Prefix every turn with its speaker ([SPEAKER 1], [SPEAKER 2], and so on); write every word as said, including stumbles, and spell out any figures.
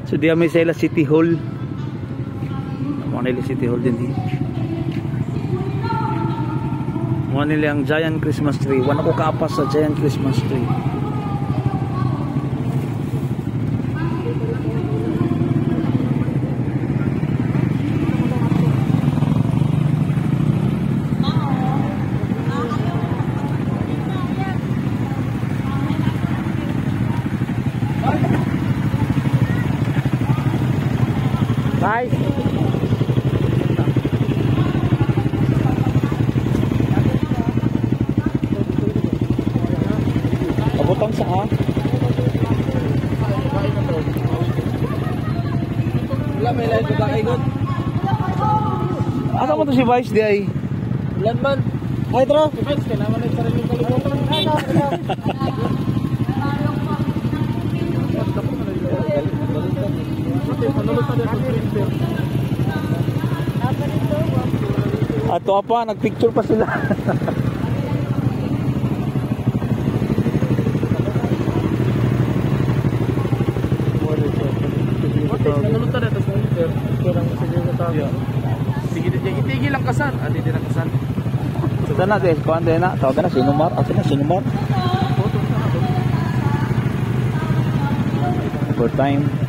[SPEAKER 1] So diya may sila City Hall. Mo nila City Hall din di. Mo nila ang giant Christmas tree. Wala ko kaapas sa giant Christmas tree. Bye. Pabutang sa ha?
[SPEAKER 2] Wala may live ba kay God?
[SPEAKER 1] Asa mo to si Vice di ay?
[SPEAKER 2] Ulan man.
[SPEAKER 1] Ay tara.
[SPEAKER 2] Si Vice kaya naman ay sarili kalimutan.
[SPEAKER 1] Ato apa, nagpicture pa sila.
[SPEAKER 2] Sige din, itigil ang kasal. Adi din ang kasal.
[SPEAKER 1] Ito na, guys. Kuhan din na. Tawag na, sinumar. Ito na, sinumar. For time.